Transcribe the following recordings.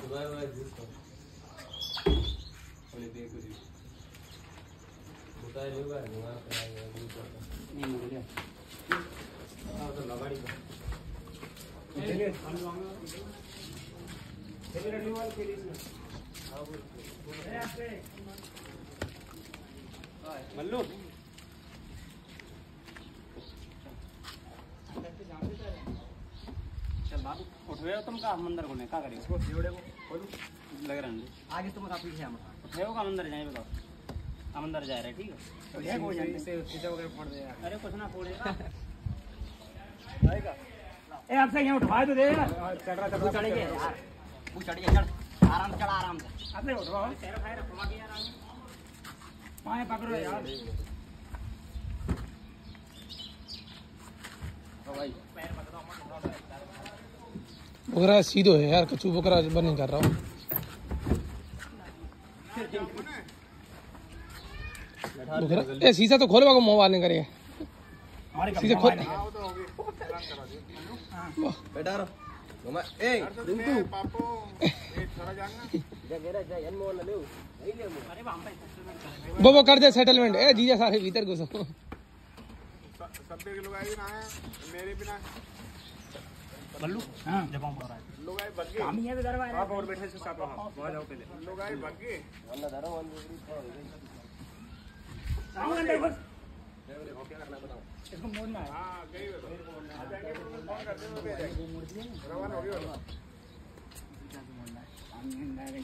मल्लू चल बाबू उठवे तुम का मंदिर को नहीं का करियो उसको जोड़े को खोल लग रहा है आगे तुम काफी है मत उठवे का मंदिर जाए बताओ हम अंदर जा रहे ठीक है तो ये हो जाए से सीधा वगैरह फोड़ दे यार अरे कुछ ना फोड़ेगा आएगा ए आपसे यहां उठवा दो दे यार चढ़ रहा चढ़ चढ़ेगा यार वो चढ़ जा चढ़ आराम से चढ़ आराम से आपने उठवाओ पैर फायर घुमा के यार पाए पकड़ो यार भाई पैर पकड़ो मत बकरा सीधो है यार कचू बकरा बन नहीं कर रहा हूँ ए शीशा तो खोलवा को मोबाइल नहीं करेगा शीशा खोल बेटा घुमा ए रिंकू पापो ए थोड़ा जाना जगह जा एन मोल ले अरे हम पे वो कर दे सेटलमेंट ए जीजा सारे भीतर घुसो सब के लोग आए ना है मेरे बिना बल्लू हां जब हम पड़ रहा है लोग आए भाग गए हम ही है दरवा आप और बैठे से साथ वहां जाओ पहले लोग आए भाग गए वरना धरो वन सामने देखो क्या करना बताओ इसको मोड़ना है हां गई आ जाएंगे फोन कर दे रवाना हो गया मोड़ना है सामने आ गई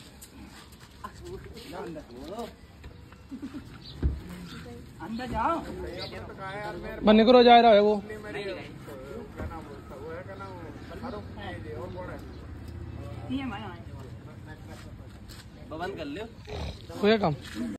अंदर जाओ तो कहा यार मेरे बंद करो जा रहा है वो क्या नाम बोलता वो है क्या नाम फारूक और कौन है ये मैं बंद कर लियो हो गया काम।